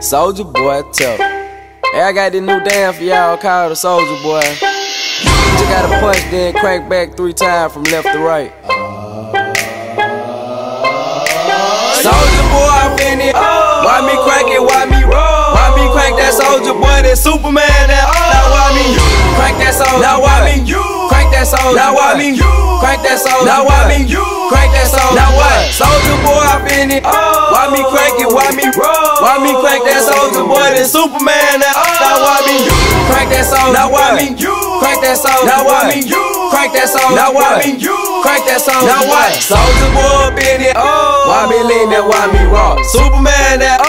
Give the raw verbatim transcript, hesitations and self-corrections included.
Soulja Boy tough. Hey, I got this new dance for y'all called the Soulja Boy. You just gotta punch, then crank back three times from left to right. Soulja Boy, I'm in it. Why me crank it? Why me roll? Why me crank that Soulja Boy? That Superman? That now why me crank that Soulja? Now why me crank that Soulja? Now why me crank that Soulja? Now why me crank that Soulja? Now what? Soulja Boy, I'm in it. Why me crank it? Why me roll? Why me crank that Soulja Boy? That Superman? That now why me crank that Soulja? Now why me crank that Soulja? Now why me crank that Soulja? Now why me crank that Soulja? Now what? Soulja Boy, up in it. Why me lean that? Why me rock? Superman? That